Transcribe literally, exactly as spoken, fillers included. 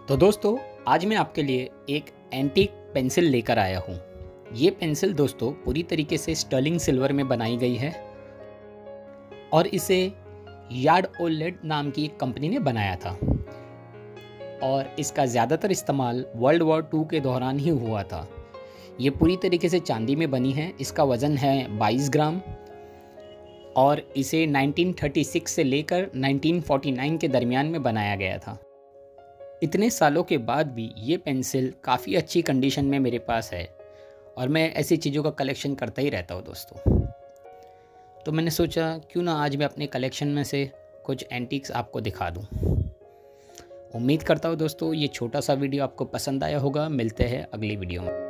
तो दोस्तों, आज मैं आपके लिए एक एंटीक पेंसिल लेकर आया हूँ। ये पेंसिल दोस्तों पूरी तरीके से स्टर्लिंग सिल्वर में बनाई गई है और इसे यार्ड ओलेड नाम की एक कंपनी ने बनाया था और इसका ज़्यादातर इस्तेमाल वर्ल्ड वॉर टू के दौरान ही हुआ था। ये पूरी तरीके से चांदी में बनी है। इसका वज़न है बाईस ग्राम और इसे नाइनटीन थर्टी सिक्स से लेकर नाइनटीन फोर्टी नाइन के दरमियान में बनाया गया था। इतने सालों के बाद भी ये पेंसिल काफ़ी अच्छी कंडीशन में मेरे पास है और मैं ऐसी चीज़ों का कलेक्शन करता ही रहता हूँ दोस्तों। तो मैंने सोचा क्यों ना आज मैं अपने कलेक्शन में से कुछ एंटीक्स आपको दिखा दूँ। उम्मीद करता हूँ दोस्तों ये छोटा सा वीडियो आपको पसंद आया होगा। मिलते हैं अगली वीडियो में।